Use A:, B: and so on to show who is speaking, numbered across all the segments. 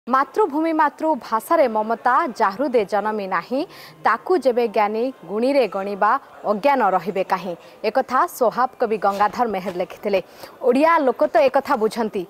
A: मातृभूमि मातृभाषा ममता जाहृदे जनमी नाही ताकू जेबे ज्ञानी गुणी रे गणिबा अज्ञान रहिबे काहे एकथा स्वभाव कवि गंगाधर मेहर लिखिथिले। ओडिया लोक तो एकथा बुझंती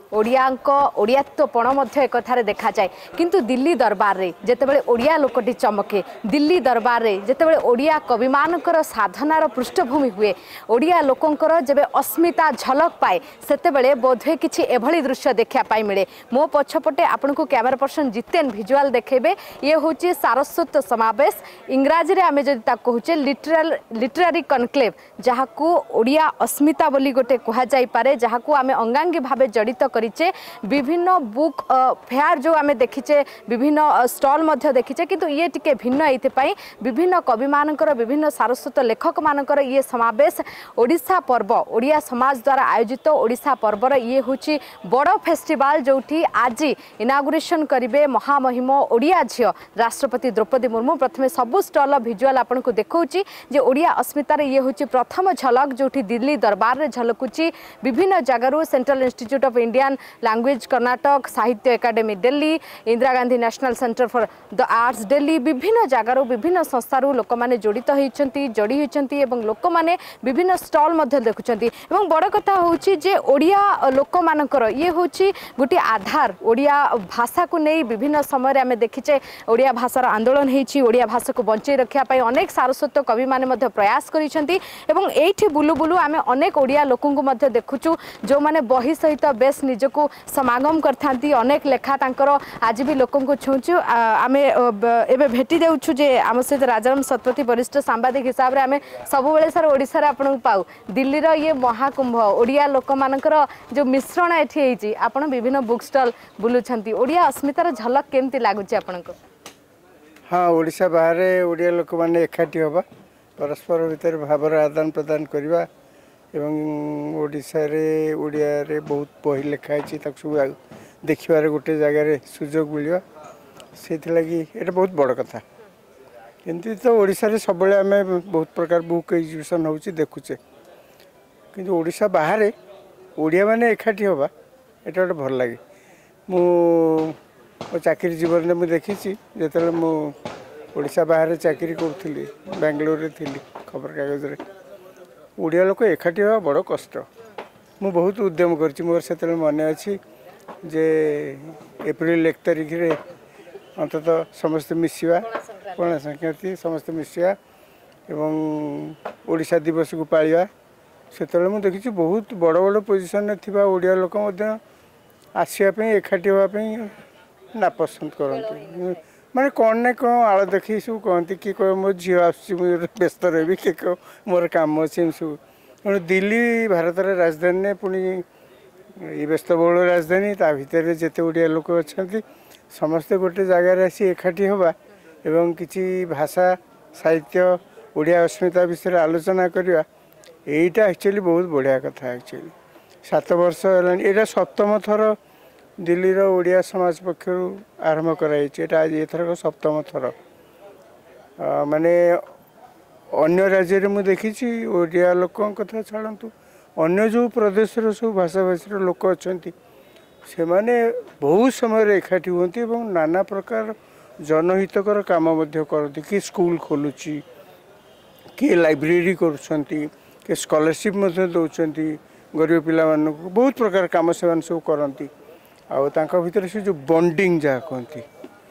A: ओडियात्वपण मध्य एकथारे देखा जाए किंतु दिल्ली दरबार रे जेतेबेले ओडिया लोकटी चमके दिल्ली दरबार रे जेतेबेले ओडिया कवि मानकर साधनार पृष्ठभूमि हुए ओडिया लोकंकर जेबे अस्मिता झलक पाए सेतेबेले बोधे किछि एभली दृश्य देखा पाई मिले। मो पछपटे आपनको कैमरा पर्सन जितेन भिजुआल देखेबे ये होची सारस्वत समावेश इंग्राजी रे आमे जदि ता कहूचे लिटरेरी कनक्लेव जहाकू ओडिया अस्मिता बोली गोटे कहा जाई पारे जहाकू आमे अंगांगी भाबे जड़ित करिचे विभिन्न बुक फेयर जो आमे देखिचे विभिन्न स्टॉल मध्य देखिचे किंतु ये टिके भिन्न एते पई विभिन्न कवि मानकर विभिन्न सारस्वत लेखक मानकर ये समावेश ओडिशा पर्व ओडिया समाज द्वारा आयोजित ओडिशा पर्वर ये होची बड़ फेस्टिवल जोठी आज इनागुरेशन करिवे महामहिम ओडिया झियो राष्ट्रपति द्रौपदी मुर्मू। प्रथमे सबु स्टॉल भिजुआल आपनको देखौची जे ओडिया अस्मितार ये होची प्रथम झलक जोठी दिल्ली दरबार रे झलकुची विभिन्न जगारू central institute of Indian language Karnataka Sahitya academy Delhi Indira Gandhi national centre for the arts Delhi विभिन्न जगारू विभिन्न संस्थारू लोक माने जड़ित होइचंती जड़ी होइचंती एवं लोक माने विभिन्न स्टॉल मध्ये देखुचंती एवं बड़ कथा होची जे ओडिया लोक मानकर ये होची गोटी आधार ओडिया भाषा को नहीं विभिन्न समय आमे देखिचे ओडिया भाषार आंदोलन होइछि ओडिया भाषा को बंचाई रखिया पई अनेक सारस्वत कवि माने मध्ये प्रयास करिसेंती एवं एठी बुलु बुलु आमे अनेक ओडिया लोकंकु मध्ये देखुचु जो माने बही सहित बेस निजको समागम करथांती अनेक लेखा तांकर आज भी लोकंकु छुचु आमे एबे भेटी देउछु जे आम सहित राजाराम सतपथी वरिष्ठ सांबादिक हिसाब रे आमे सब बेले सर ओडिसा रे आपन पाउ दिल्ली रो ये महाकुंभ ओडिया लोक मानकर जो मिश्रण एठी हेछि आपण विभिन्न बुक स्टॉल बुलुछंती ओडिया अस्मितार झलक केमती लागुची आपनको?
B: हाँ ओडिशा बाहर ओडिया लोक माने एकाठी होबा परस्पर भीतर भावर आदान प्रदान करवा एवं ओडिशा रे ओडिया रे बहुत बही लिखा है सब देखिबार गोटे जगार सुजोग मिलवा से ये बहुत बड़ कथा किंतु तो ओडिशा रे सब आम बहुत प्रकार बुक एग्जिबिशन होची देखुचे किंतु ओडिशा बाहर ओडिया माने एकाठी होबा एटा गोटे भल लगे। मो चाकरी जीवन में मुझे देखी जो मुझा बाहर चाकरी करी बेंगलोर थी खबर कागज रे ओडिया लोक एकाठी हवा बड़ कष्ट मु बहुत उद्यम कर मोर से मन अच्छी जे एप्रिल 1 तारिख रे अंतत समस्त मिसिवा पणा संक्रांति समस्त मिसिवा एवं ओडिशा दिवस को पालिया से मुझे देखी बहुत बड़ बड़ पोजिशन थिबा ओडिया लोक आसवाई एकाठी होगापी नापसंद करते माने कौन ना कौन आड़ देखी सब कहती किए कह मो झी व्यस्त रही किए कह मोर कम अच्छे सब तेणु दिल्ली भारत राजधानी पुणी ये व्यस्तबहुल राजधानी ता भितर जिते ओडिया लोक अच्छा समस्ते गोटे जगार आसी एकाठी होगा एवं किसी भाषा साहित्य ओडिया अस्मिता विषय आलोचना करवा यहीटा एक्चुअली बहुत बढ़िया कथा एक्चुअली 7 वर्ष है 7म थर दिल्ली रो ओडिया समाज पक्षर आरंभ कराई आज एथर 7म थर माने अन्य राज्य में मुझे देखी ओडिया लोक कथा छाड़ू अन्य जो प्रदेश सब भाषा भाषी लोक अच्छा से माने बहुत समय एकाठी होती नाना प्रकार जनहितकर काम करती कि स्कूल खोलुची कि लाइब्रेरी करुँच कि स्कॉलरशिप दौरान गरीब पिला बहुत प्रकार काम से सब करती आतर से जो बॉन्डिंग जहाँ कहती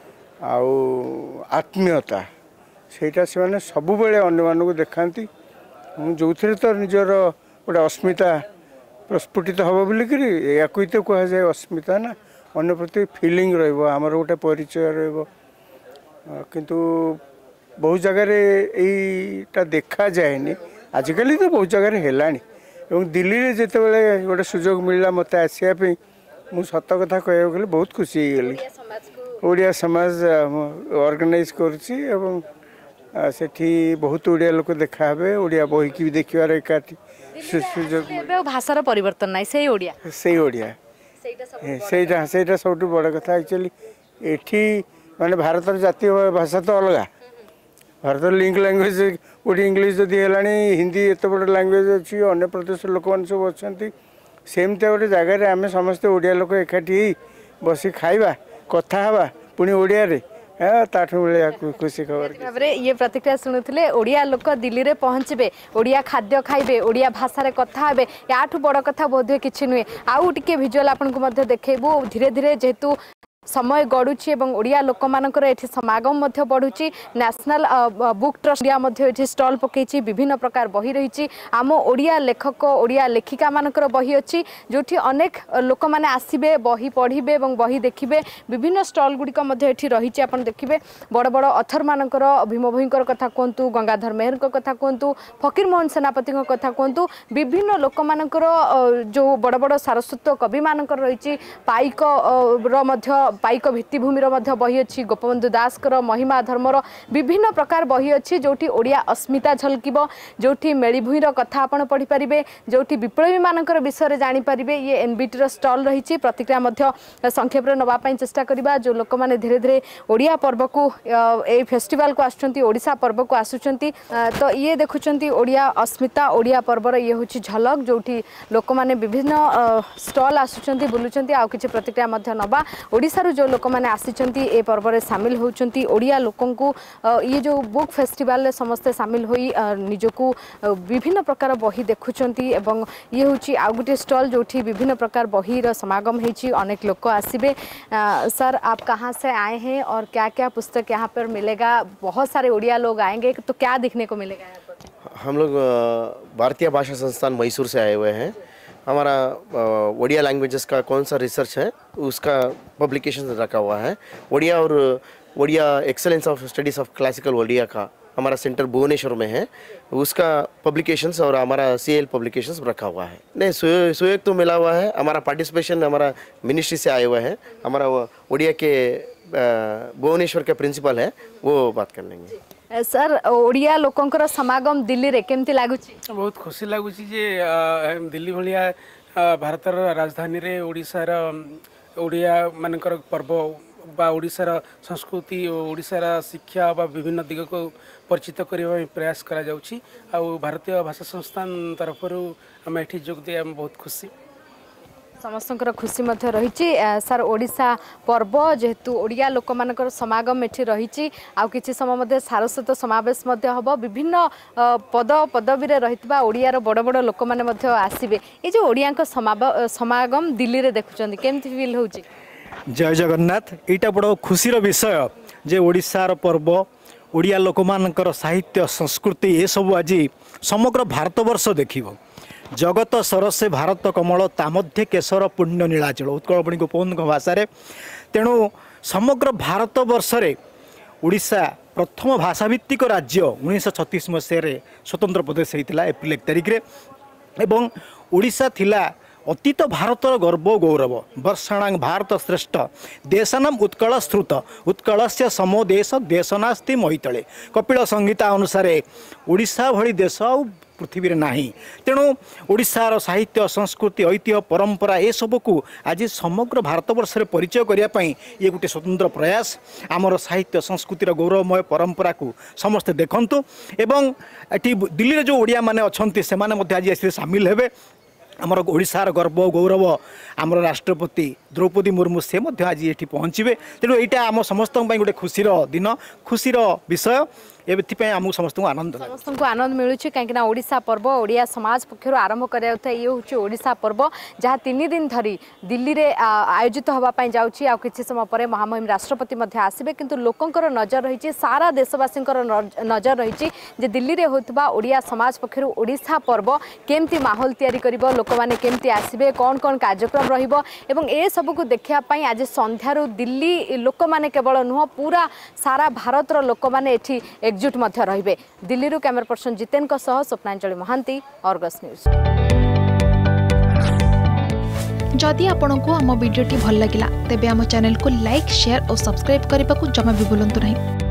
B: आत्मीयता सेटा से सब बेले अन्य देखाती जो तो निजर गोटे अस्मिता प्रस्फुटित हम बोलिक या तो कह जाए अस्मिता ना अन्य प्रति फिलिंग रमर गोटे परिचय किंतु बहुत जगह यहीटा देखा जाए आजिकल तो बहुत जगह है दिल्ली में जिते बड़े गोटे सुजोग मिलला मत आसवाई मु सत कथा कह गले बहुत खुशी गली ओडिया समाज ऑर्गेनाइज कर बहुत ओडिया लोक देखा ओडिया बही की देखार एकाठी
A: सुजोग भाषार परिवर्तन ना से
B: ओडिया से सब बड़ कथा एक्चुअली एठी माने भारत जातीय भाषा तो अलग भारत लिंक लैंग्वेज गोटे इंग्लीश जदि है हिंदी एत बड़ लैंग्वेज अच्छी अन्य प्रदेश लोक मैंने सब अच्छा सेमती गोटे जगार आम समस्ते ओडिया लोक एकाठी बस खाइबा कथा हवा पुणी ओडिया रे ताठू मिले खुशी खबर
A: भाव ये प्रतिक्रिया शुणुले ओडिया लोक दिल्ली में पहुँचे ओडिया खाद्य खाइबे ओडिया भाषा कथा हे याठू बड़ कथा बोधे किसी नुहे आउ टे भिजुआल आपको देखू धीरे धीरे जेहेतु समय गड़ुची एवं ओडिया लोक मानकर एठी समागम बढ़ुची national book trust India stall पकई विभिन्न प्रकार बही रही आम ओडिया लेखक ओडिया लेखिका मानकर बही अच्छी जो अनेक लोक मैंने आसबे बही पढ़े और बही देखिए विभिन्न स्टॉल गुड़िक रही आप देखिए बड़ बड़ अथर मानकर भीम भोईकर कथा कहतु गंगाधर मेहर कथा कहतु फकीर मोहन सेनापति कथा कहतु विभिन्न लोक मानकर जो बड़ बड़ सारस्वत कवि मानकर रही पाइक पाइक भित्तिभूमि बही अच्छी गोपबंधु दासकर महिमा धर्मर विभिन्न प्रकार बही अच्छी जोटी ओडिया अस्मिता झलकिब जोटी मेली भूईर कथा आपण पढ़ी पारिबे जोटी विप्लवी मानकर विषय जानीपारे ये एनबीटी स्टॉल रही प्रतिक्रिया संक्षेप नवा चेष्टा करवा जो लोक मैंने धीरे धीरे ओडिया पर्व को ए फेस्टिवल को आसुचंती ओडिशा पर्व को आसुचंती तो ये देखुचंती ओडिया अस्मिता ओडिया पर्वर ये हूँ झलक जोटी लोक मैंने विभिन्न स्टॉल आसुचंती बुलुचंती आउ किछि प्रतिक्रिया नवा ओडिशा जो लोक मैंने आसिचंती ए पर्व में सामिल होचंती ओडिया लोकन को ये जो बुक फेस्टिवल रे समस्ते सामिल होई निजको विभिन्न प्रकार बही देखुचंती एवं ये होची आ गुटे स्टॉल जोठी विभिन्न प्रकार बही रो समागम हेची अनेक लोक आसिबे सर आप कहाँ से आए हैं और क्या क्या पुस्तक यहाँ पर मिलेगा बहुत सारे ओडिया लोग आएंगे तो क्या देखने को मिलेगा यहाँ पर?
C: हम लोग भारतीय भाषा संस्थान मैसूर से आए हुए हैं। हमारा ओडिया लैंग्वेजेस का कौन सा रिसर्च है उसका पब्लिकेशन रखा हुआ है। ओडिया और Odia excellence of studies of classical Odia का हमारा सेंटर भुवनेश्वर में है, उसका पब्लिकेशंस और हमारा सीएल पब्लिकेशंस रखा हुआ है। नहीं सहयोग तो मिला हुआ है, हमारा पार्टिसिपेशन हमारा मिनिस्ट्री से आए हुआ है। हमारा ओडिया के भुवनेश्वर के प्रिंसिपल है वो बात कर लेंगे।
A: सर ओडिया लोकंकर समागम दिल्ली रे केमती लागुची?
D: बहुत खुशी लगुच दिल्ली भाया भारतर राजधानी रे ओडिशार ओडिया मानकर पर्व बा ओडिशार संस्कृति ओडिशार शिक्षा बा विभिन्न दिग को परिचित करने प्रयास करा जाउछि। आ भारतीय भाषा संस्थान तरफ आम एठी जोग दे बहुत खुशी
A: समस्त खुशी रही। सर ओडिशा पर्व जेहेतु ओडिया लोक मानकर समागम एठी रही आ किछि समय सारस्वत समावेश हम विभिन्न पद पदवी रही ओडियार बड़ बड़ लोक मैंने आसबे ये जो ओडिया समागम दिल्ली रे देखुचंदी केमती फील होउची?
E: जय जगन्नाथ। यहाँ बड़ खुशी विषय जे ओडिशार पर्व ओडिया लोक मानकर साहित्य संस्कृति ये सब आज समग्र भारतवर्ष देखिब। जगत सरसे भारत कमल तामध्य केशर पुण्य नीलाचल उत्कलमणि गोपबंधु भाषा तेणु समग्र भारतवर्ष ओडिशा प्रथम भाषाभित्तिक राज्य 1936 मसीह स्वतंत्र प्रदेश होता एप्रिल 1 तारिख एवं ओडिशा थिला अतीत भारतर गर्व गौरव वर्षाणां भारत श्रेष्ठ देशानाम उत्कल श्रुत उत्कलस्य समो देश देशनास्ति मैतले कपिल संहिता अनुसार ओडिशा भली देश पृथ्वी रे नाही। तेणु ओडिशार साहित्य संस्कृति ऐतिह्य परंपरा ए सब को आज समग्र भारतवर्ष में परिचय करने ये गोटे स्वतंत्र प्रयास। आमर साहित्य संस्कृतिर गौरवमय परंपरा को समस्ते देखंतु एवं एटी दिल्ली रे जो ओडिया माने अछंती से माने मध्य आज एसे शामिल हेबे। आमर ओडिशार गर्व गौरव आमर राष्ट्रपति द्रौपदी मुर्मू से मध्य आज ये पहुँचे। तेणु यहाँ आम समस्त गोटे खुशीर दिन खुशीर विषय आमको समस्त
A: आनंद मिलूँ कहीं ओडिशा पर्व ओडिया समाज पक्षर आरंभ कराया ये हूँ ओडिशा पर्व जहाँ 3 दिन धरी दिल्ली रे आयोजित होगापाई जाऊँगी आ किसी समय पर महामहिम राष्ट्रपति आसबे किंतु लोकंकर नजर रही सारा देशवासी नजर रही दिल्ली रे होता ओडिया समाज पक्षर ओडिशा पर्व केमती माहौल तैयारी करिबो लोक माने केमती आसबे कौन कौन कार्यक्रम रहिबो एवं ए सब को देखिया पाई आज संध्यारू दिल्ली लोक माने केवल नुह पूरा सारा भारतर लोक माने एठी एकजुट मध्य रहिबे। दिल्ली रू कैमरा पर्सन जितेन को सह स्वप्नांजलि महांती अर्गस न्यूज।
F: जदि आपंक आम भिडी भल लगा तेब आम चैनल को लाइक शेयर और सब्सक्राइब करने को जमा भी भूलु नहीं।